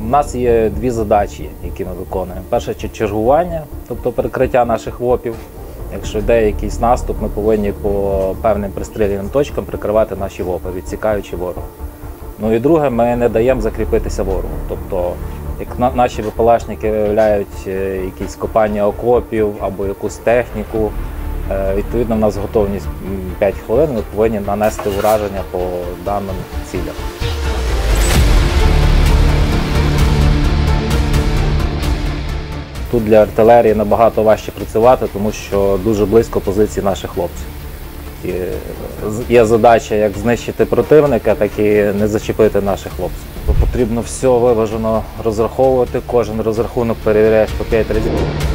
нас є дві задачі, які ми виконуємо. Перше – чергування, тобто перекриття наших ВОПів. Якщо йде якийсь наступ, ми повинні по певним пристріляним точкам прикривати наші ВОПи, відсікаючи ворога. Ну і друге, ми не даємо закріпитися ворогу. Тобто, як наші БПЛАшники виявляють якісь копання окопів або якусь техніку, відповідно, в нас готовність 5 хвилин, ми повинні нанести ураження по даним цілям. Тут для артилерії набагато важче працювати, тому що дуже близько позиції наших хлопців. І є задача як знищити противника, так і не зачепити наших хлопців. Потрібно все виважено розраховувати, кожен розрахунок перевіряєш по 5 разів.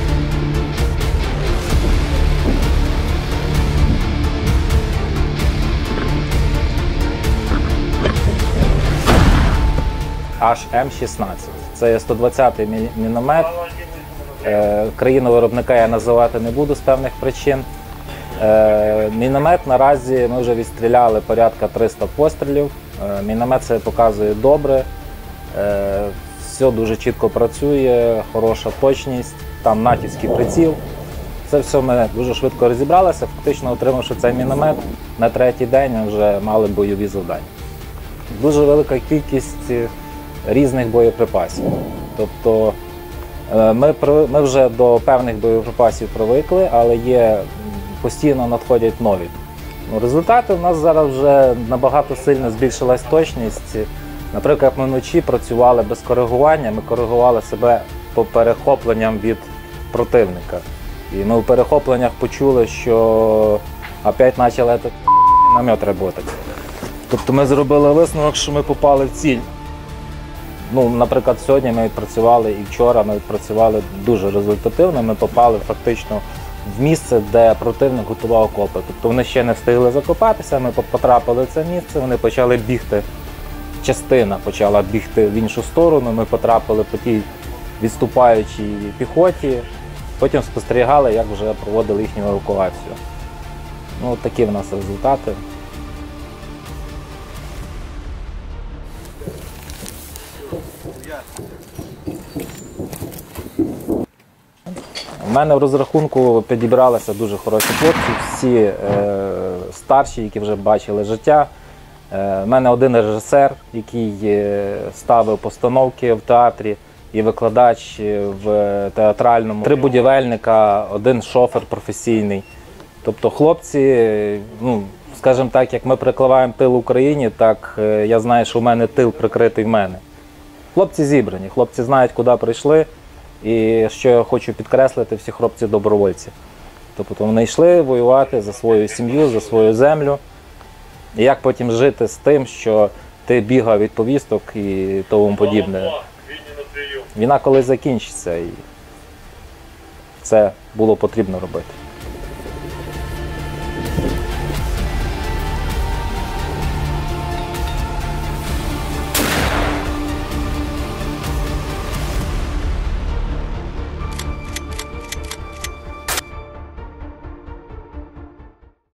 HM-16. Це є 120-й міномет. Країну-виробника я називати не буду з певних причин. Міномет наразі ми вже відстріляли порядка 300 пострілів. Міномет це показує добре. Все дуже чітко працює, хороша точність, там натівський приціл. Це все ми дуже швидко розібралися, фактично отримавши цей міномет, на третій день ми вже мали бойові завдання. Дуже велика кількість різних боєприпасів. Тобто ми вже до певних боєприпасів привикли, але постійно надходять нові. Результати у нас зараз вже набагато сильно збільшилась точність. Наприклад, ми вночі працювали без коригування, ми коригували себе по перехопленням від противника. І ми в перехопленнях почули, що опять почали намет працювати. Тобто ми зробили висновок, що ми попали в ціль. Наприклад, сьогодні ми відпрацювали і вчора ми відпрацювали дуже результативно, ми попали фактично в місце, де противник готував окопи. Тобто вони ще не встигли закопатися, ми потрапили в це місце, вони почали бігти, частина почала бігти в іншу сторону, ми потрапили по тій відступаючій піхоті, потім спостерігали, як вже проводили їхню евакуацію. Такі в нас результати. У мене в розрахунку підібралися дуже хороші хлопці, всі старші, які вже бачили життя. У мене один режисер, який ставив постановки в театрі і викладач в театральному. 3 будівельника, 1 шофер професійний. Тобто хлопці, скажімо так, як ми прикриваємо тил Україні, так я знаю, що в мене тил прикритий в мене. Хлопці зібрані, хлопці знають, куди прийшли. І що я хочу підкреслити, всі хлопці добровольці. Тобто вони йшли воювати за свою сім'ю, за свою землю. І як потім жити з тим, що ти бігав від повісток і тому подібне. Війна колись закінчиться, і це було потрібно робити.